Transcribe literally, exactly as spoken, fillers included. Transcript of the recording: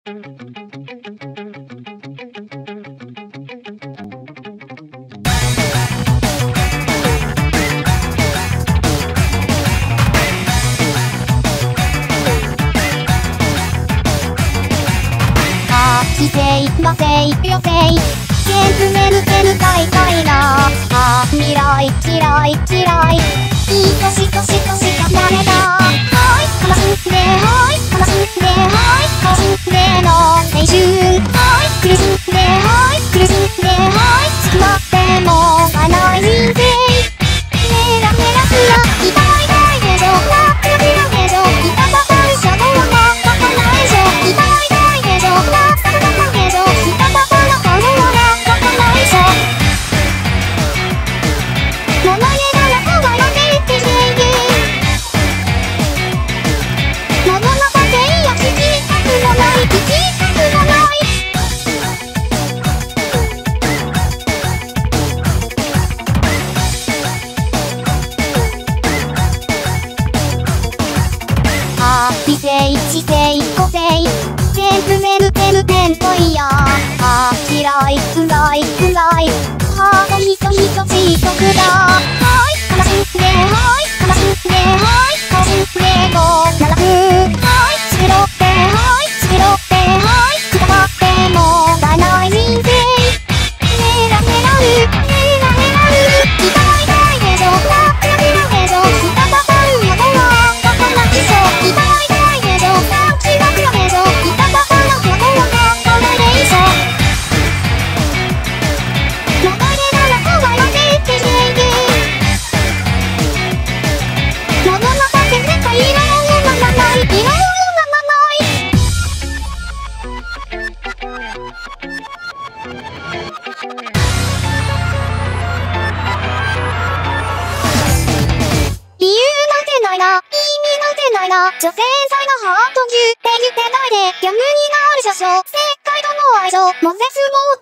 非正、魔性、余生全部眠ってる大体なあ未来、嫌い、嫌いいい年、年、年がダメだはい、悲しんではい悲しんではい悲しんでの青春はい苦しんではい苦しんではい好きなってもがない人生メラメラすら痛い痛いでしょなキラキラでしょ痛かったでしょどうなバカないでしょ痛い痛いでしょなバカないでしょ痛かったのかどうなバカないでしょ名前が楽がやってってしている世の中でいや聞きたくもない聞きたくもない理性、知性、個性全部眠ってるテントイヤーああ嫌い、暗い、暗いハートひとひとちとくだはい悲しんではい悲しんではい悲しんでもならくはい繕ってはい繕ってはいくたばってもがない人生メラメラるメラメラる痛い痛いでしょなキラキラでしょひたたかるよどはバカなでしょ痛い女性才のハートギュって言ってないでギャグになる車掌世界との相性モゼスモ